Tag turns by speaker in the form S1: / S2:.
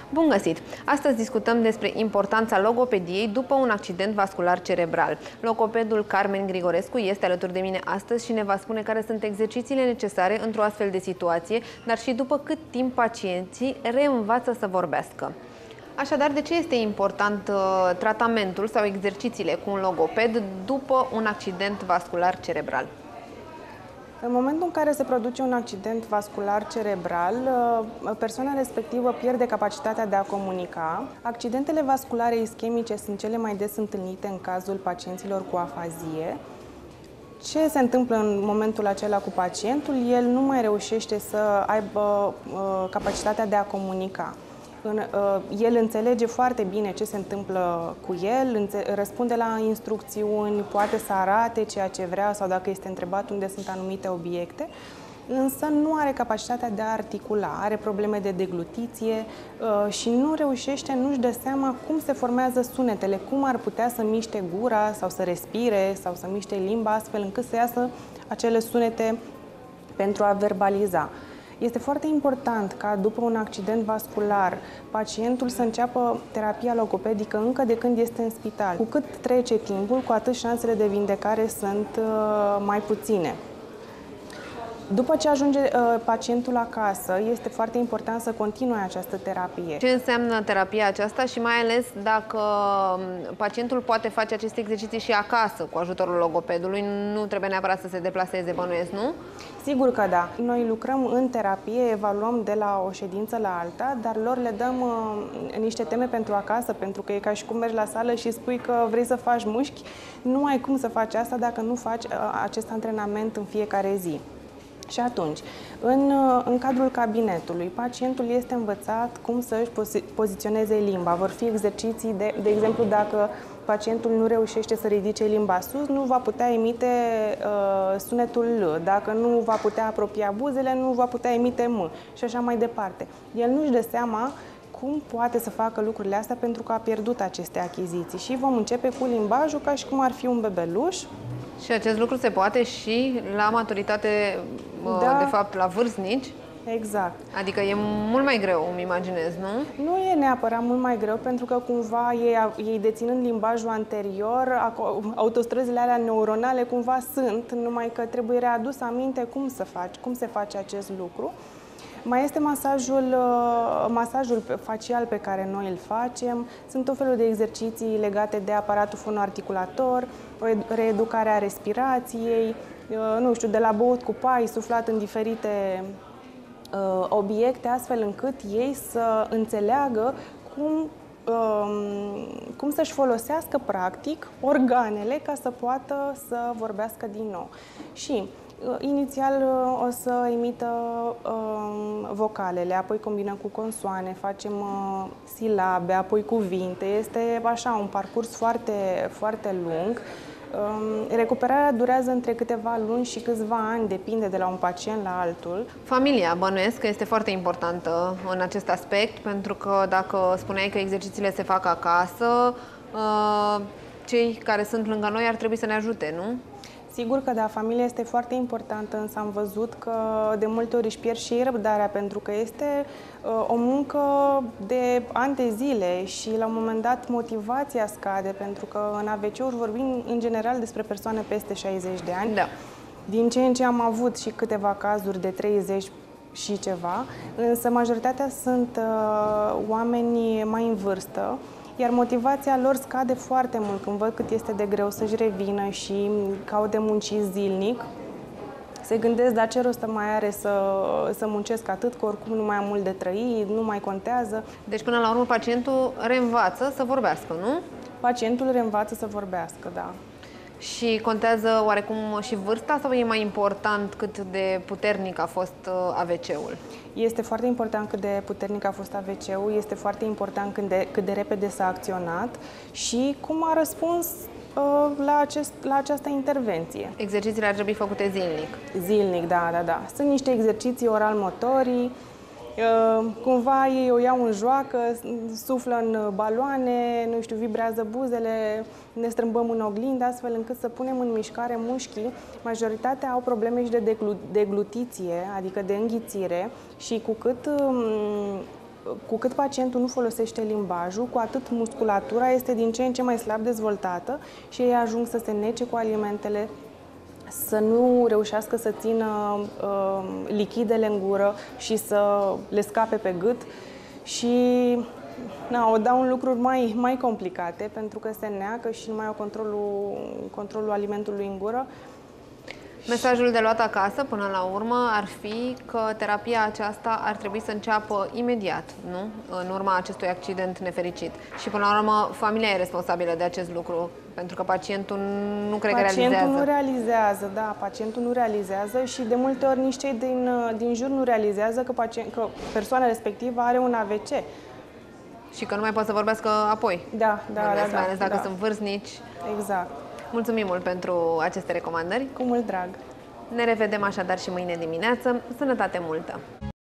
S1: Bun găsit! Astăzi discutăm despre importanța logopediei după un accident vascular cerebral. Logopedul Carmen Grigorescu este alături de mine astăzi și ne va spune care sunt exercițiile necesare într-o astfel de situație, dar și după cât timp pacienții reînvață să vorbească. Așadar, de ce este important tratamentul sau exercițiile cu un logoped după un accident vascular cerebral?
S2: În momentul în care se produce un accident vascular cerebral, persoana respectivă pierde capacitatea de a comunica. Accidentele vasculare ischemice sunt cele mai des întâlnite în cazul pacienților cu afazie. Ce se întâmplă în momentul acela cu pacientul? El nu mai reușește să aibă capacitatea de a comunica. El înțelege foarte bine ce se întâmplă cu el, răspunde la instrucțiuni, poate să arate ceea ce vrea sau dacă este întrebat unde sunt anumite obiecte, însă nu are capacitatea de a articula, are probleme de deglutiție și nu reușește, nu-și dă seama cum se formează sunetele, cum ar putea să miște gura sau să respire sau să miște limba astfel încât să iasă acele sunete pentru a verbaliza. Este foarte important ca după un accident vascular pacientul să înceapă terapia logopedică încă de când este în spital. Cu cât trece timpul, cu atât șansele de vindecare sunt mai puține. După ce ajunge pacientul acasă, este foarte important să continue această terapie.
S1: Ce înseamnă terapia aceasta și mai ales dacă pacientul poate face aceste exerciții și acasă cu ajutorul logopedului, nu trebuie neapărat să se deplaseze, bănuiesc, nu?
S2: Sigur că da. Noi lucrăm în terapie, evaluăm de la o ședință la alta, dar lor le dăm niște teme pentru acasă, pentru că e ca și cum mergi la sală și spui că vrei să faci mușchi, nu ai cum să faci asta dacă nu faci acest antrenament în fiecare zi. Și atunci, în cadrul cabinetului, pacientul este învățat cum să-și poziționeze limba. Vor fi exerciții, de exemplu, dacă pacientul nu reușește să ridice limba sus, nu va putea emite sunetul L. Dacă nu va putea apropia buzele, nu va putea emite M. Și așa mai departe. El nu-și dă seama cum poate să facă lucrurile astea pentru că a pierdut aceste achiziții. Și vom începe cu limbajul ca și cum ar fi un bebeluș.
S1: Și acest lucru se poate și la maturitate,
S2: da,
S1: de fapt, la vârstnici?
S2: Exact.
S1: Adică e mult mai greu, îmi imaginez, nu?
S2: Nu e neapărat mult mai greu, pentru că cumva ei deținând limbajul anterior, autostrăzile alea neuronale cumva sunt, numai că trebuie readus aminte cum se face acest lucru. Mai este masajul facial pe care noi îl facem, sunt tot felul de exerciții legate de aparatul fonoarticulator, reeducarea respirației, nu știu, de la băut cu pai, suflat în diferite obiecte, astfel încât ei să înțeleagă cum să-și folosească practic organele ca să poată să vorbească din nou. Și inițial o să emită vocalele, apoi combinăm cu consoane, facem silabe, apoi cuvinte. Este așa un parcurs foarte, foarte lung. Recuperarea durează între câteva luni și câțiva ani, depinde de la un pacient la altul.
S1: Familia, bănuiesc că este foarte importantă în acest aspect, pentru că dacă spuneai că exercițiile se fac acasă, cei care sunt lângă noi ar trebui să ne ajute, nu?
S2: Sigur că da, familia este foarte importantă, însă am văzut că de multe ori își pierd și ei răbdarea, pentru că este o muncă de ani de zile și la un moment dat motivația scade, pentru că în AVC-uri vorbim în general despre persoane peste 60 de ani.
S1: Da.
S2: Din ce în ce am avut și câteva cazuri de 30 și ceva, însă majoritatea sunt oameni mai în vârstă, iar motivația lor scade foarte mult când văd cât este de greu să-și revină și că de munci zilnic. Se gândesc, dar ce rost mai are să muncesc atât, că oricum nu mai am mult de trăit, nu mai contează.
S1: Deci până la urmă pacientul reînvață să vorbească, nu?
S2: Pacientul reînvață să vorbească, da.
S1: Și contează oarecum și vârsta sau e mai important cât de puternic a fost AVC-ul?
S2: Este foarte important cât de puternic a fost AVC-ul, este foarte important cât de repede s-a acționat și cum a răspuns la această intervenție.
S1: Exercițiile ar trebui făcute zilnic?
S2: Zilnic, da. Sunt niște exerciții oral-motorii, cumva ei o iau în joacă, suflă în baloane, nu știu, vibrează buzele, ne strâmbăm în oglindă, astfel încât să punem în mișcare mușchii. Majoritatea au probleme și de deglutiție, adică de înghițire, și cu cât cu cât pacientul nu folosește limbajul, cu atât musculatura este din ce în ce mai slab dezvoltată și ei ajung să se nece cu alimentele, să nu reușească să țină lichidele în gură și să le scape pe gât și o dau în lucruri mai complicate pentru că se neacă și nu mai au controlul alimentului în gură.
S1: Mesajul de luat acasă, până la urmă, ar fi că terapia aceasta ar trebui să înceapă imediat, nu? În urma acestui accident nefericit. Și, până la urmă, familia e responsabilă de acest lucru, pentru că pacientul nu cred că realizează.
S2: Pacientul nu realizează, da, pacientul nu realizează și de multe ori nici cei din jur nu realizează că persoana respectivă are un AVC.
S1: Și că nu mai poate să vorbească apoi.
S2: Da,
S1: mai ales dacă sunt vârstnici.
S2: Exact.
S1: Mulțumim mult pentru aceste recomandări.
S2: Cu mult drag.
S1: Ne revedem așadar și mâine dimineață. Sănătate multă!